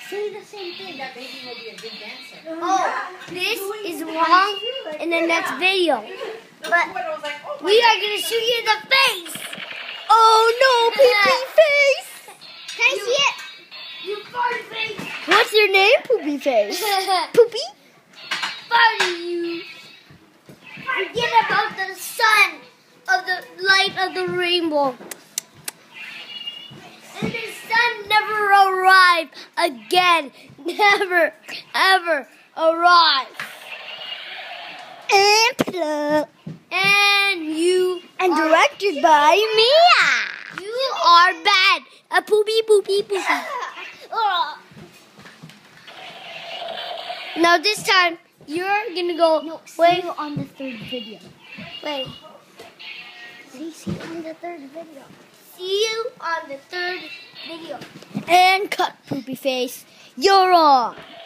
say the same thing. That baby will be a good dancer. Oh, this is wrong in the next video. But we are going to shoot you in the face. Oh no, Poopy Face! Can I see it? You fart face. What's your name, Poopy Face? Poopy? Farty you. Forget about the sun of the light of the rainbow. And the sun never arrived again. Never, ever arrive. And plug. And you And directed by Mia. You are bad. A poopy. Now this time you're gonna go. No, wait. see you on the third video. Wait. See you on the third video. See you on the third video. And cut, Poopy Face. You're on.